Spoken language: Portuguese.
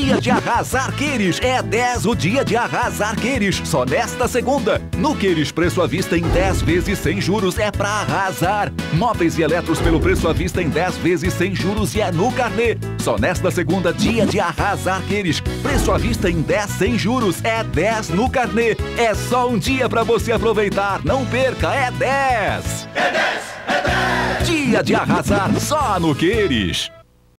Dia de arrasar Queires. É 10 o dia de arrasar Queires. Só nesta segunda. No Queires, preço à vista em 10 vezes sem juros é pra arrasar. Móveis e eletros pelo preço à vista em 10 vezes sem juros e é no carnê. Só nesta segunda, dia de arrasar Queires. Preço à vista em 10 sem juros é 10 no carnê. É só um dia pra você aproveitar. Não perca, é 10. É 10, é 10. Dia de arrasar só no Queires.